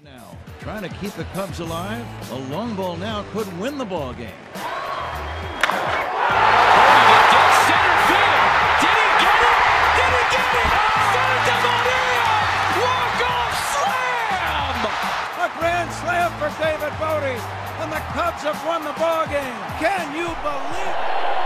Now, trying to keep the Cubs alive. A long ball now could win the ball game. Center field. Did he get it? Did he get it? Santa Maria! Walk-off slam! A grand slam for David Bodie, and the Cubs have won the ball game. Can you believe it?